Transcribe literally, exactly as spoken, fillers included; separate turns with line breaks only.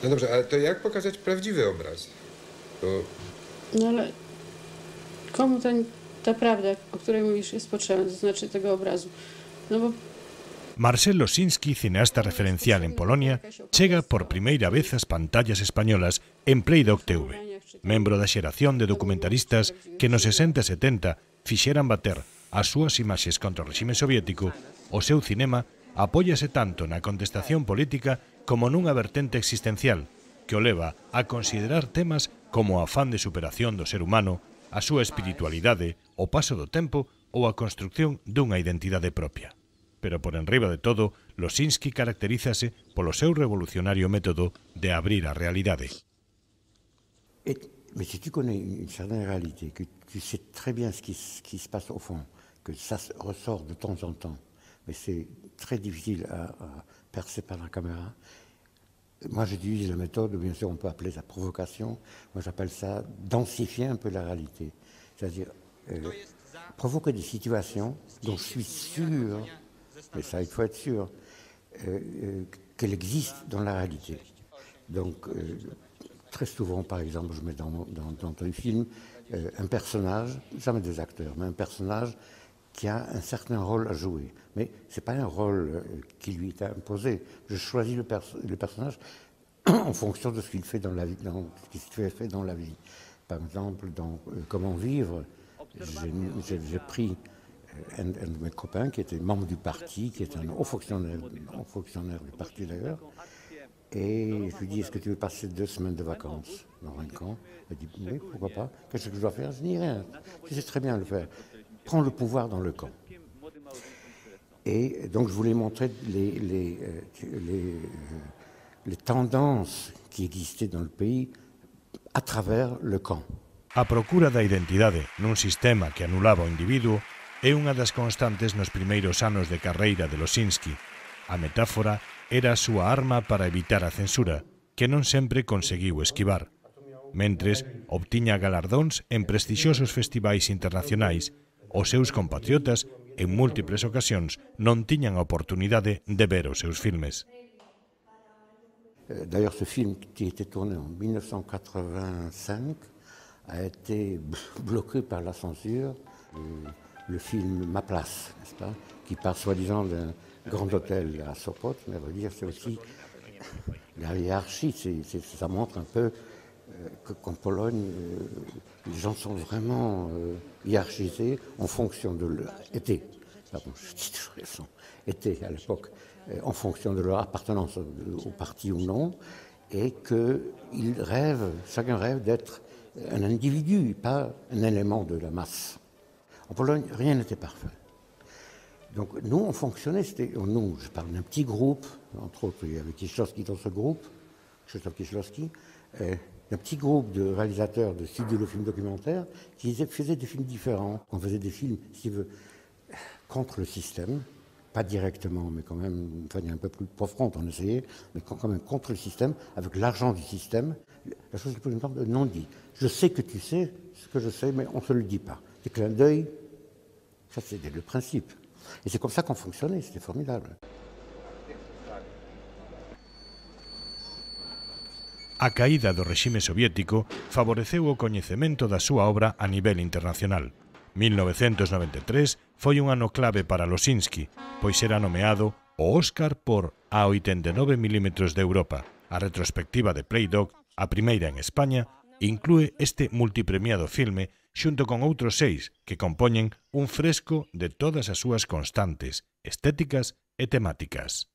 No dobrze, ale to jak pokazać prawdziwy obraz? Bo...
No ale komu ten, ta prawda, o której mówisz, jest potrzebna, to znaczy tego obrazu? No bo
Marcel Losinski, cineasta referencial en Polonia, chega por primeira vez ás pantallas españolas en Playdoc T V, membro da xeración de documentaristas que nos sesenta e setenta fixeran bater as súas imaxes contra o regime soviético. O seu cinema apóyase tanto na contestación política como nunha vertente existencial que o leva a considerar temas como o afán de superación do ser humano, a súa espiritualidade, o paso do tempo ou a construcción dunha identidade propia. Pero por enriba de todo, Losinski caracterízase polo seu revolucionario método de abrir a realidade.
Et, mais si tu connais une certaine réalité, que tu sais très bien ce qui, ce qui se passe au fond, que ça ressort de temps en temps, mais c'est très difficile à, à percer par la caméra. Moi, j'utilise la méthode, bien sûr, on peut appeler ça provocation. Moi, j'appelle ça densifier un peu la réalité. C'est-à-dire euh, provoquer des situations dont je suis sûr, mais ça, il faut être sûr, euh, euh, qu'elles existent dans la réalité. Donc, euh, très souvent, par exemple, je mets dans, dans, dans un film euh, un personnage, jamais des acteurs, mais un personnage qui a un certain rôle à jouer. Mais ce n'est pas un rôle euh, qui lui est imposé. Je choisis le, pers le personnage en fonction de ce qu'il fait dans la vie, dans ce qu'il fait dans la vie. Par exemple, dans euh, Comment vivre, j'ai pris un, un de mes copains qui était membre du parti, qui est un haut fonctionnaire, haut fonctionnaire du parti d'ailleurs, et je lui dis, est-ce que tu veux passer deux semaines de vacances dans un camp? Il dit, oui, pourquoi pas. Qu'est-ce que je dois faire? Je dis, rien, tu sais très bien le faire. Prends le pouvoir dans le camp. Et donc je voulais montrer les, les, les, les tendances qui existaient dans le pays à travers le camp.
A procura da identidade nun sistema que anulaba o individuo é unha das constantes nos primeiros anos de carreira de Losinski. A metáfora era a súa arma para evitar a censura, que non sempre conseguiu esquivar. Mentres obtiña galardóns en prestixiosos festivais internacionais, os seus compatriotas, en múltiples ocasións, non tiñan a oportunidade de ver os seus filmes.
D'ailleurs, ce film qui a été tourné en mille neuf cent quatre-vingt-cinq a été bloqué par la censure. Le film Ma place, n'est-ce pas, qui part soi-disant d'un grand hôtel à Sopot, mais à vrai dire, c'est aussi la hiérarchie, c'est, c'est, ça montre un peu euh, qu'en Pologne, euh, les gens sont vraiment euh, hiérarchisés en fonction de leur... étaient, pardon, je dis toujours ils sont, étaient à l'époque, euh, en fonction de leur appartenance au, au parti ou non, et qu'ils rêvent, chacun rêve d'être un individu, pas un élément de la masse. En Pologne, rien n'était parfait. Donc nous, on fonctionnait, c'était, nous, je parle d'un petit groupe, entre autres, il y avait Kieślowski dans ce groupe, Krzysztof Kieślowski, euh, un petit groupe de réalisateurs de studios de films documentaires qui faisaient des films différents. On faisait des films, si tu veux, contre le système, pas directement, mais quand même, une manière un peu plus profonde, on essayait, mais quand même contre le système, avec l'argent du système. La chose la plus importante, le non-dit. Je sais que tu sais ce que je sais, mais on ne se le dit pas. Des clins d'œil, ça c'était le principe. Et c'est comme ça qu'on fonctionnait, c'était formidable.
A caída do regime soviético favoreceu o coñecemento da súa obra a nivel internacional. mil novecentos noventa e tres foi un ano clave para Losinski, pois era nomeado o Óscar por A oitenta e nove milímetros de Europa. A retrospectiva de Playdoc, a primeira en España, inclúe este multipremiado filme xunto con outros seis que compoñen un fresco de todas as súas constantes, estéticas e temáticas.